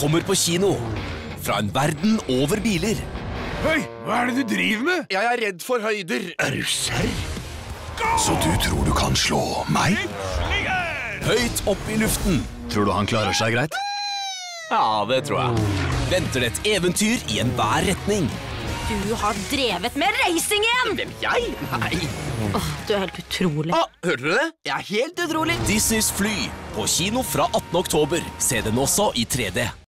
kommer på kino. Fra en verden over biler. Hei, hva er det du driver med? Jeg er redd for høyder. Er du serr? Så du tror du kan slå meg? Høyt opp i luften. Tror du han klarer seg greit? Ja, det tror jeg. Venter det et eventyr i enhver retning. Du har drevet med racing igjen! Hvem, jeg? Nei. Du er helt utrolig. Hørte du det? Jeg er helt utrolig. This is Fly. På kino fra 18. oktober. Se den også i 3D.